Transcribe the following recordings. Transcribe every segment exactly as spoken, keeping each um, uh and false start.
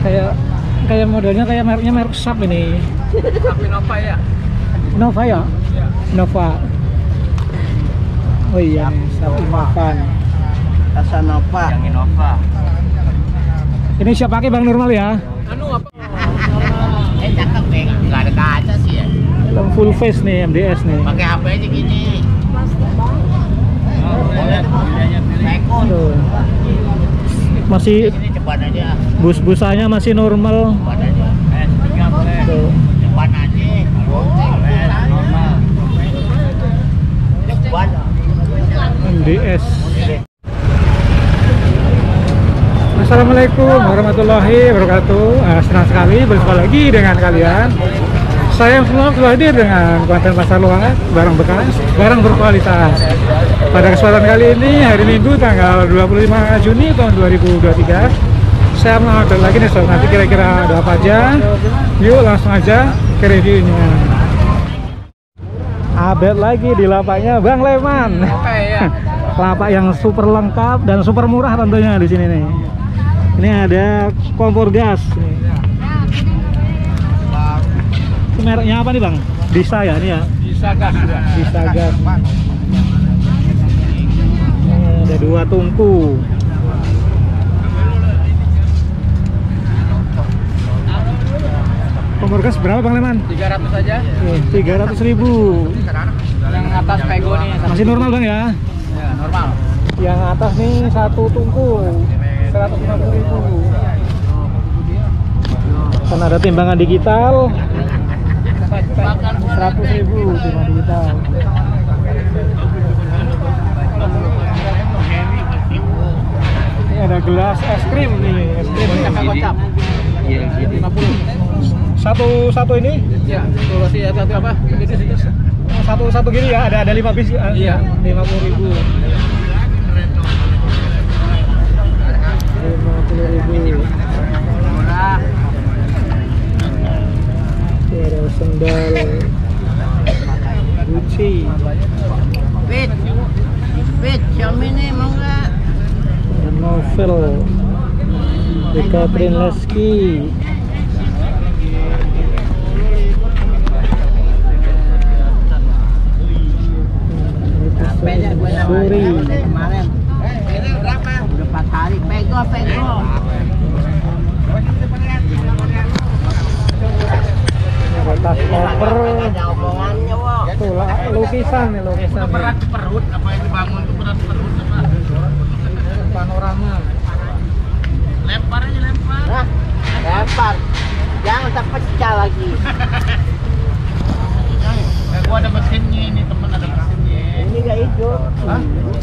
Kayak kayak modelnya kayak mereknya merek Sharp ini. Tapi Nova ya? Nova ya? Ya. Nova. Oh iya nih, Sharp Innova nih. Rasa Nova. Yang Innova. Ini siap pakai Bang Normal ya? Anu apa? Eh cakep deh, nggak ada kaca sih ya. Helm full face nih, M D S nih. Pakai H P aja gini. Tuh. Masih Ini cepat aja. bus-busanya masih normal. Cepat aja. Eh, tiga boleh. Tuh. Cepat aja. Normal. Cepat. M D S. Assalamualaikum warahmatullahi wabarakatuh. Ah, senang sekali berjumpa lagi dengan kalian. Saya semua telah hadir dengan konten pasar luar, barang bekas, barang berkualitas. Pada kesempatan kali ini, hari Minggu tanggal dua puluh lima Juni tahun dua ribu dua puluh tiga, saya mau update lagi nih soal nanti kira-kira ada apa aja. Yuk langsung aja ke reviewnya. Update lagi di lapaknya Bang Leman. Oke ya. Lapak yang super lengkap dan super murah tentunya di sini nih. Ini ada kompor gas. Ini mereknya apa nih Bang? Disa ya ini ya? Bisa gas juga. Disa gas. Ini ada dua tungku. Kompor gas berapa Bang Leman? tiga ratus aja. tiga ratus ribu. Yang atas Pego nih. Masih normal Bang ya? Ya, normal. Yang atas nih satu tungku seratus lima puluh ribu. Kan ada timbangan digital seratus ribu timbangan digital. Ini ada gelas es krim nih, es krim Kocap. Iya, lima puluh. satu satu ini Ya, kalau sih satu apa? Itu situ. satu satu gini ya, ada ada lima bis. Iya. lima puluh ribu. lima puluh ribu. Murah. Ada sendal Gucci. Pit. Pit, Xiaomi nih mau nggak? Novel Catherine Lasky. Beda gue Suri. kemarin. Udah empat hari. Pego, Pego. Ada tas koper. Ada omongannya, Wok. Tuh lah, lukisan nih lukisan. Berat perut apa yang dibangun itu berat perut apa? Panorama. Lempar aja lempar. Hah? Lempar. Jangan terpecah lagi. Eh, gua ada mesinnya ini, temen ada mesinnya. Ini nggak hidup. Hah?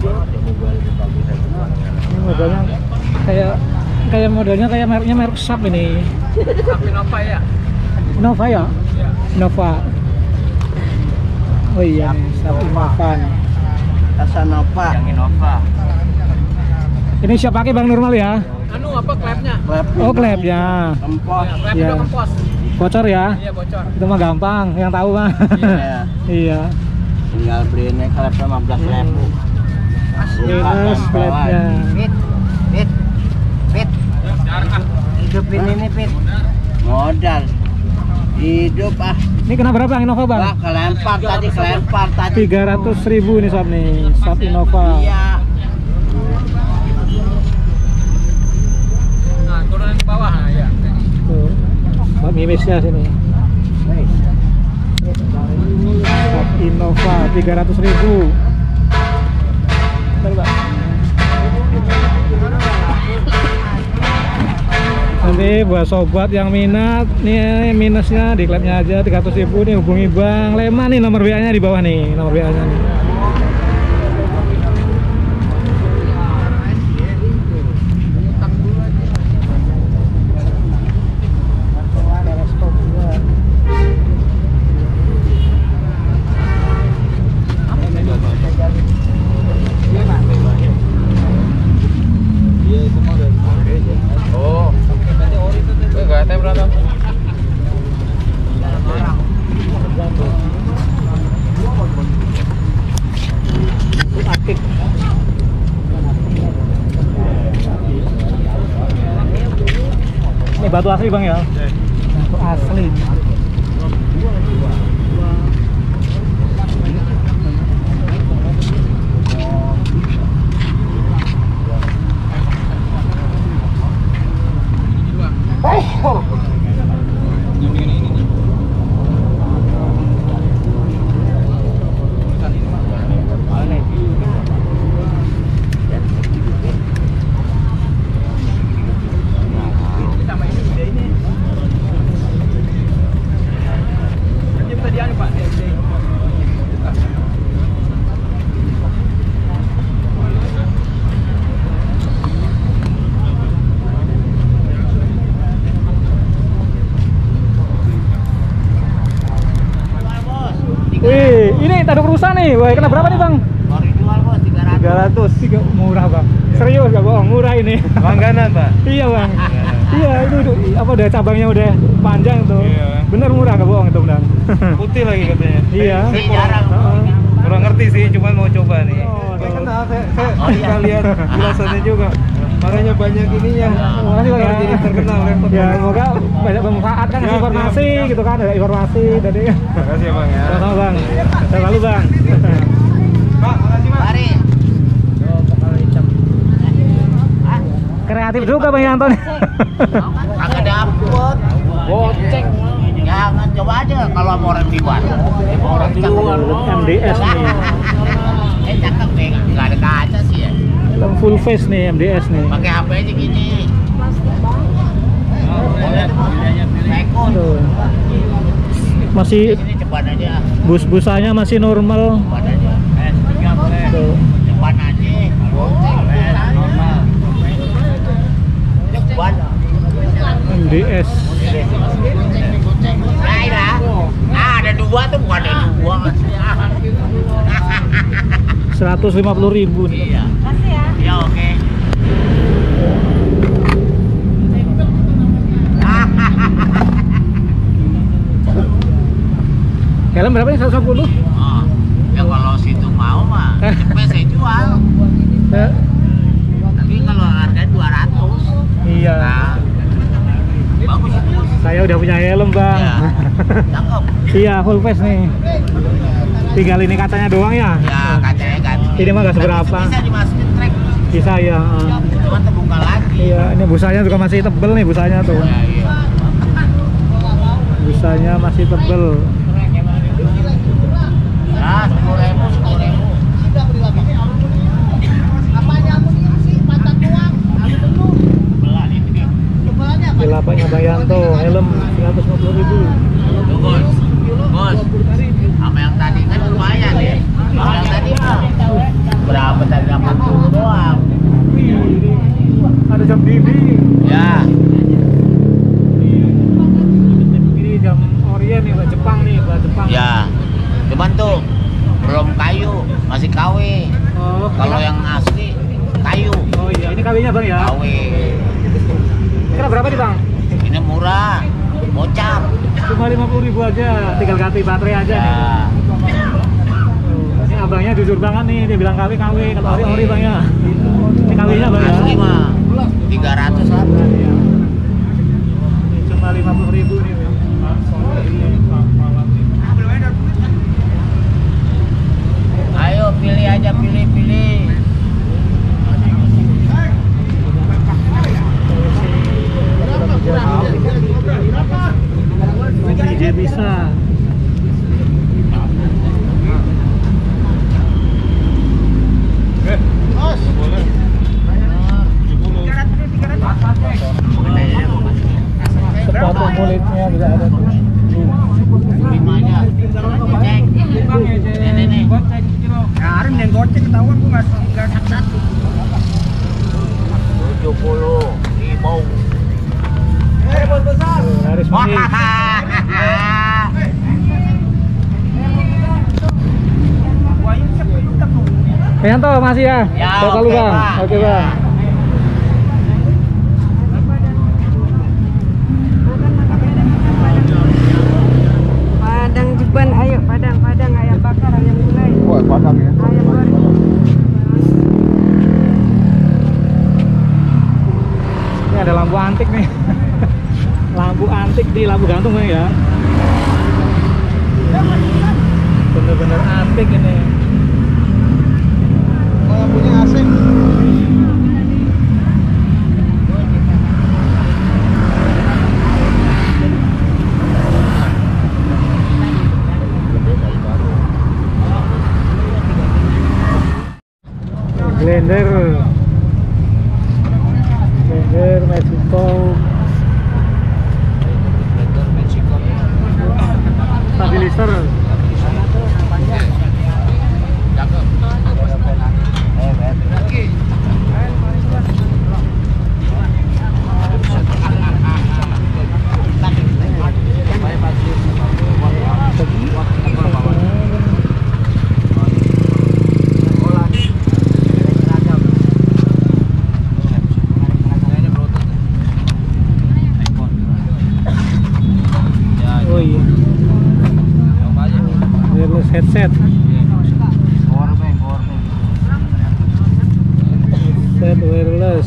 Ini modelnya kayak kayak modelnya kayak mereknya merek Sharp ini. Tapi Nova ya? Nova ya? Ya. Nova. Oh iya nih, Sharp Innova nih. Rasa Nova. Yang Innova. Ini siap pakai Bang Normal ya? Anu apa klepnya? Oh klepnya. Kempos. Klep Ya. udah kempos. Bocor ya? Iya bocor. Itu mah gampang, yang tahu mah. Iya. Iya. Tinggal beli ini klep lima belas ribu. Minus klepnya. Pit. Pit. Pit. Hidupin ini, Pit. Modal. Hidup ah. Ini kena berapa Bang Innova Bang? Wah, kelempar tadi, kelempar tadi. tiga ratus ribu nih sob nih, Sharp Innova. Iya. Nah, turunin ke bawah nah, ya. Tuh, buat mimisnya sini. Sharp Innova tiga ratus ribu. Bentar, Bang. Nanti buat sobat yang minat nih minusnya di klepnya aja tiga ratus ribu nih, hubungi Bang Leman nih, nomor W A-nya di bawah nih, nomor W A-nya nih. Oh. Enggak, teh berapa? Ini batu asli bang ya? Batu asli. Wih, ini tanduk rusa nih. Wah, kena berapa nih bang? Baru dijual bos tiga ratus. tiga ratus. Tiga, murah bang. Serius gak bohong, murah ini. Langganan pak. Iya bang. Iya itu, itu apa udah cabangnya udah panjang tuh. Iya. Bener murah gak bohong itu benar. Putih lagi katanya. Iya. Saya jarang. Heeh. Kurang ngerti sih, cuman mau coba nih. Oh, saya tuh. kenal, saya, saya Oh, iya. suka lihat ulasannya juga. Makanya banyak ininya. Terima kasih bang ya. Jadi terkenal repot. Ya semoga banyak bermanfaat kan Siap, informasi siap. gitu kan, ada informasi dari. Makasih ya bang ya. Sama bang. Saya lalu bang. Pak, makasih pak. Mari. Kreatif juga bang Yanto nih. Kagak dapet. Goceng. Jangan coba aja kalau mau orang di luar. Orang di luar. M D S nih. Eh cakep deh, nggak ada kaca sih ya. Helm full face nih M D S nih. Pakai H P aja gini. Rekon. Tuh. Masih Ini cepat aja. bus-busanya masih normal. Cepat aja. Eh, tiga boleh. Tuh. Cepat aja. Goceng. Normal. Cepat. M D S. Nah, lah. Ah, ada dua tuh, bukan ada dua. seratus lima puluh ribu nih. Iya. Ya oke. Helm berapa nih? seratus lima puluh? Oh, ya kalau situ mau mah cepet saya jual. Ya. Tapi kalau harga dua ratus. Iya. Nah, bagus itu. Saya udah punya helm bang. Ya. Cakep. Iya full face nih. Tinggal ini kacanya doang ya. Ya kacanya ganti. Ini mah nggak seberapa. Bisa dimasukin trek. Bisa ya. uh. Cuma terbuka lagi. Iya. Ini busanya juga masih tebel nih busanya tuh. Ya, iya. Busanya masih tebel. Nah, sepuluh ribu, sepuluh ribu. Belah ini dia. Di lapaknya Bang Yanto, helm seratus lima puluh ribu. Tuh, Bos. Bos. Sama yang tadi kan lumayan ya. Sama yang tadi mah berapa tadi delapan puluh doang. Ada jam dinding. Ya. Ini jam Orient nih, buat Jepang nih, buat Jepang. Ya. Cuman tuh belum kayu, masih K W. Oh, Kalau yang asli kayu. Oh iya, ini kalinya Bang ya. K W. Kira berapa nih Bang? Ini murah. Bocap. Cuma lima puluh ribu aja, tinggal ganti baterai aja nih. Ya. Tuh, ini abangnya jujur banget nih, dia bilang K W K W, kalau ori ori Bang ya. Ini K W-nya Bang ya. Asli mah tiga ratus lah. Iya. Ini cuma lima puluh ribu nih. Bang. Ayo pilih aja, pilih pilih. D J bisa. Sepatu kulitnya bisa ada tuh. Lima aja. Cek. Ini nih. Karin yang goceng ketahuan gua nggak nggak satu. tujuh puluh ribu. Eh bos besar. Harus mandi. Yanto masih ya? Ya, Saya selalu oke, Bang. Pak. Oke Bang. Padang Jeban, ayo Padang, Padang ayam bakar, ayam gulai. Wah padang ya. Ayam goreng. Ini ada lampu antik nih. lampu antik di lampu gantung Bang ya. Bener-bener antik ini. Lampunya asing. Blender Blender Mexico stabilizer headset headset wireless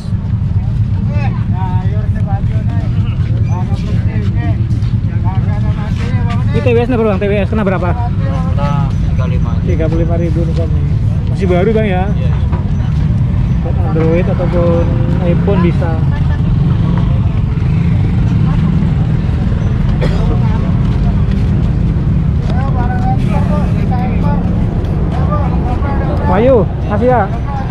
ini T W S nya berapa Bang? T W S kena berapa? tiga puluh lima ribu nih kami. Masih baru Bang ya? Buat Android ataupun iPhone bisa. Ayo, kasih ya.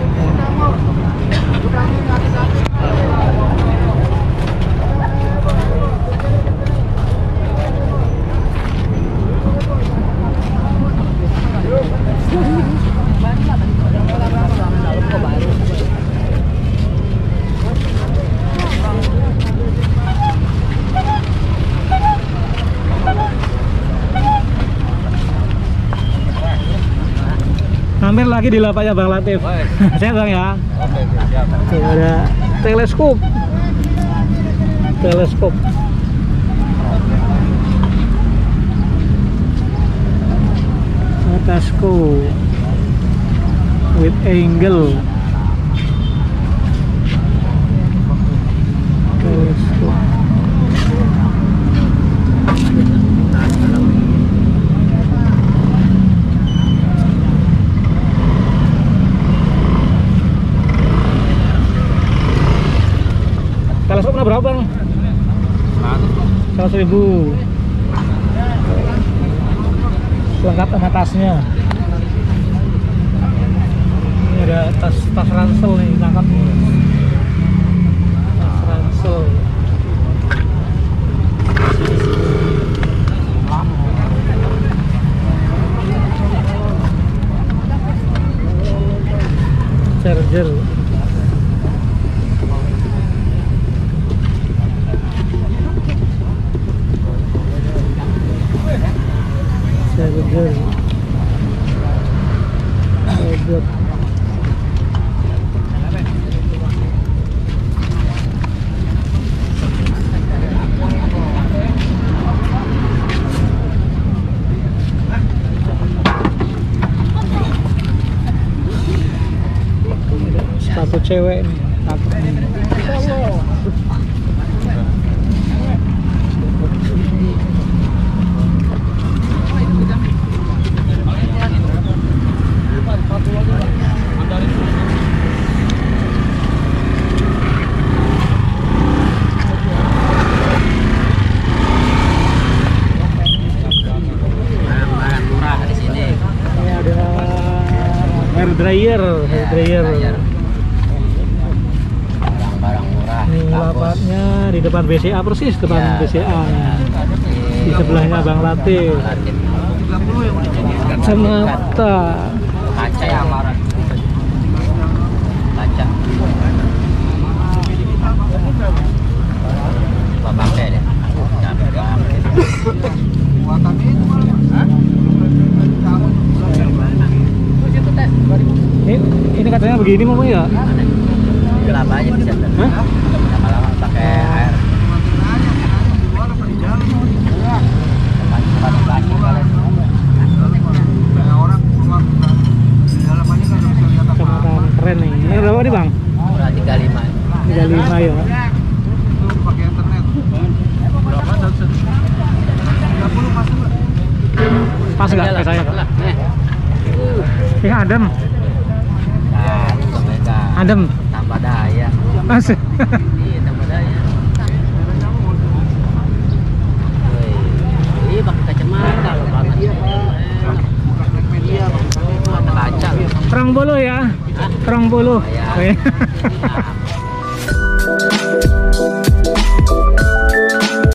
Hampir lagi di lapaknya Bang Latif. Saya Bang ya. Oke, ada teleskop. Teleskop. Tasco with angle. Teleskop. Teleskop berapa Bang? seratus ribu. Lengkap sama tasnya. Ini ada tas tas ransel nih, lengkap. Tas ransel. Charger. Charger. Charger. Sepatu cewek nih, cakep nih. Barang-barang murah di sini. Ini ada hair dryer, hair dryer. Barang-barang murah. Ini lapaknya di depan B C A persis, depan B C A. Di sebelahnya Bang Latif. Kacamata. Kaca yang marah. Kaca. Coba pakai deh. Ini, ini katanya begini mau ya? Kenapa aja bisa? Hah? Lama-lama pakai air. Kemarin keren nih. Ini berapa nih Bang? Murah tiga puluh lima. tiga puluh lima ya. Pakai internet. Pas nggak ke saya? Nih. Ini adem, Nah, mereka adem. tambah daya. Mas. Iya, tambah daya. Wih, ini pakai kacamata loh panas. Iya, mata kaca. Terang bulu ya, terang bulu. Ya. Oke. Ini, ah.